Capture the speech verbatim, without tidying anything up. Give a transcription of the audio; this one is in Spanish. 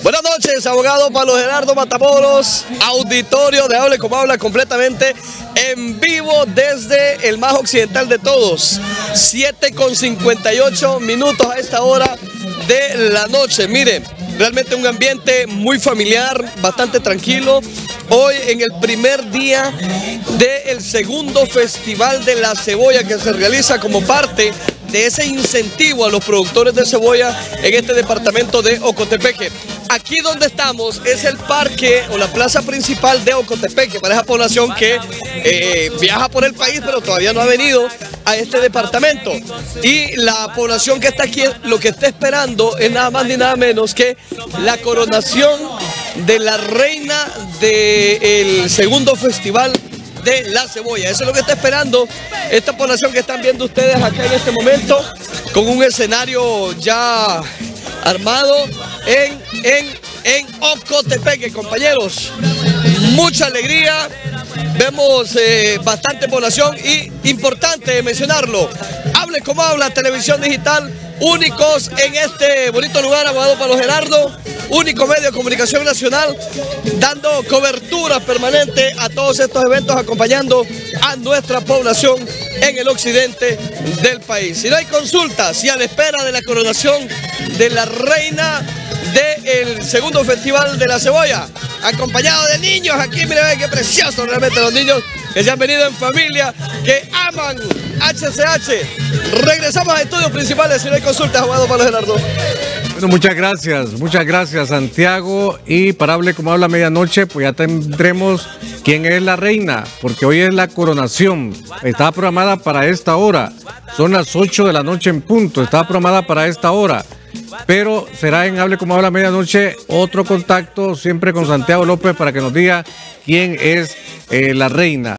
Buenas noches, abogado Pablo Gerardo Matamoros, auditorio de Hable Como Habla, completamente en vivo desde el más occidental de todos, siete con cincuenta y ocho minutos a esta hora de la noche. Mire, realmente un ambiente muy familiar, bastante tranquilo. Hoy en el primer día del segundo Festival de la Cebolla que se realiza como parte de ese incentivo a los productores de cebolla en este departamento de Ocotepeque. Aquí donde estamos es el parque o la plaza principal de Ocotepeque, para esa población que eh, viaja por el país pero todavía no ha venido a este departamento. Y la población que está aquí lo que está esperando es nada más ni nada menos que la coronación de la reina del segundo Festival de la Cebolla. Eso es lo que está esperando esta población que están viendo ustedes acá en este momento, con un escenario ya armado en, en, en Ocotepeque, compañeros. Mucha alegría, vemos eh, bastante población y importante mencionarlo, Hable Como Habla, televisión digital, únicos en este bonito lugar, abogado Pablo Gerardo, único medio de comunicación nacional, dando cobertura permanente a todos estos eventos, acompañando a nuestra población en el occidente del país. Si no hay consultas y a la espera de la coronación de la reina del segundo Festival de la Cebolla, acompañado de niños aquí, miren qué precioso realmente los niños que se han venido en familia, que aman H C H. Regresamos a estudios principales si no hay consultas, abogado Pablo Gerardo. Bueno, muchas gracias, muchas gracias Santiago, y para Hable Como Habla medianoche, pues ya tendremos quién es la reina, porque hoy es la coronación, estaba programada para esta hora, son las ocho de la noche en punto, estaba programada para esta hora, pero será en Hable Como Habla medianoche otro contacto siempre con Santiago López para que nos diga quién es eh, la reina.